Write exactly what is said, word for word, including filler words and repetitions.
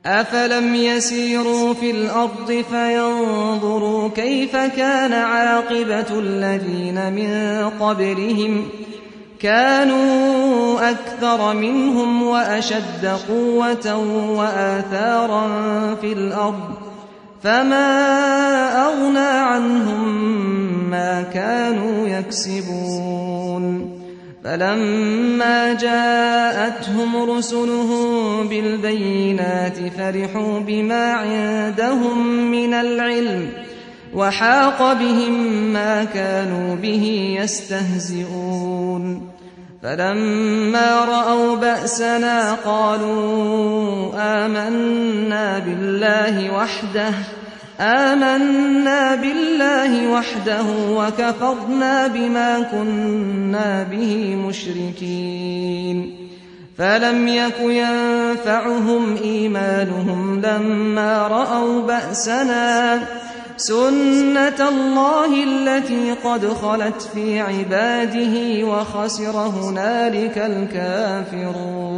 أفلم يسيروا في الأرض فينظروا كيف كان عاقبة الذين من قبلهم كانوا أكثر منهم وأشد قوة وآثارا في الأرض فما أغنى عنهم ما كانوا يكسبون فلما جاءتهم رسلهم بالبينات فرحوا بما عندهم من العلم وحاق بهم ما كانوا به يستهزئون فلما رأوا بأسنا قالوا آمنا بالله وحده آمنا بالله وحده وكفرنا بما كنا به مشركين فلم يك ينفعهم إيمانهم لما رأوا بأسنا سنة الله التي قد خلت في عباده وخسر هنالك الكافرون